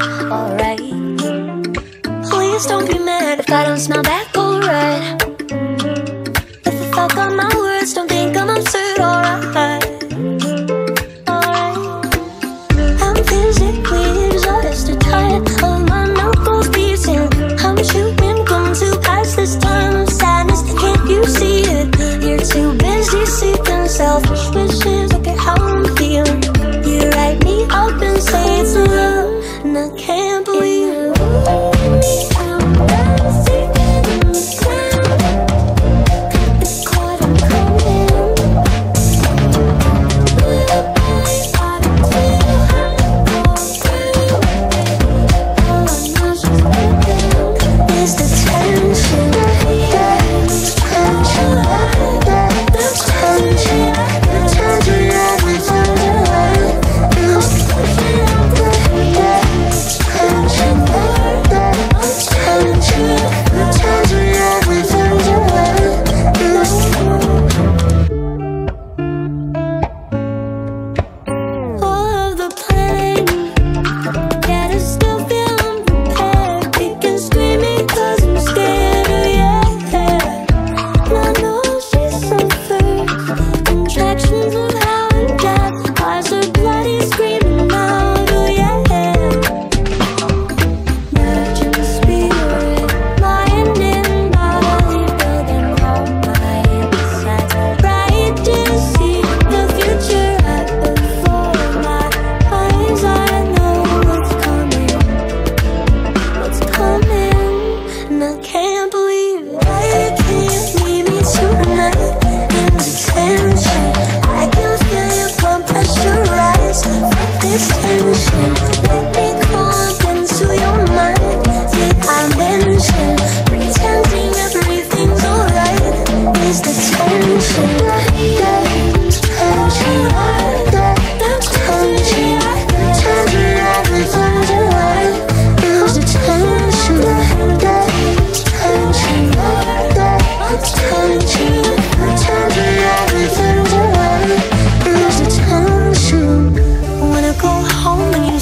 alright. Please don't be mad if I don't smile back alright. If I fuck up my words, don't think I'm absurd, alright. I'm physically exhausted, tired of my knuckles beating. I'm chewing gum to pass this time of sadness. Can't you see it? You're too busy seeking selfish wishes. Look at how I'm feeling. You write me up and say it's love, and I can't believe it.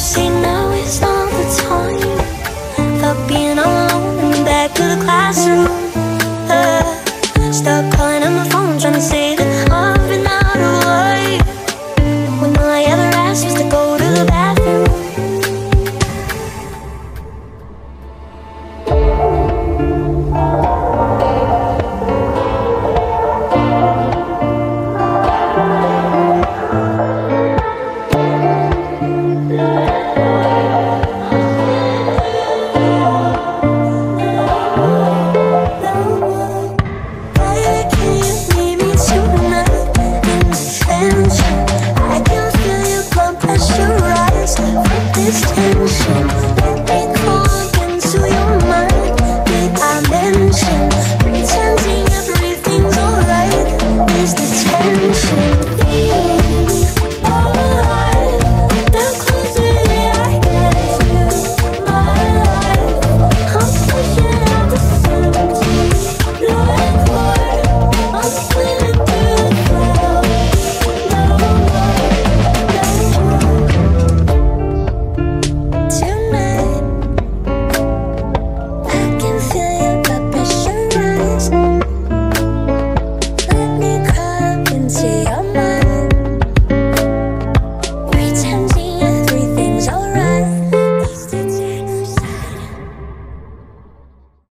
Being alone and back to the classroom.